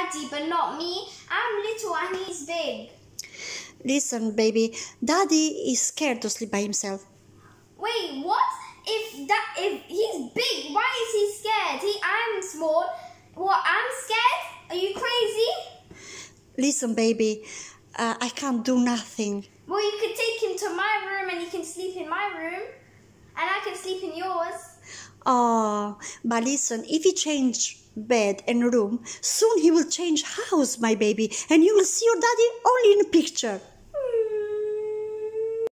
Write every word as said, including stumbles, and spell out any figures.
Daddy, but not me. I'm little and he's big. Listen, baby, Daddy is scared to sleep by himself. Wait, what? If that if he's big, why is he scared? He I'm small. What? I'm scared? Are you crazy? Listen, baby, uh, I can't do nothing. Well, you could take him to my room and he can sleep in my room, and I can sleep in yours. Oh, but listen, if he change bed and room, soon he will change house, my baby, and you will see your daddy only in a picture.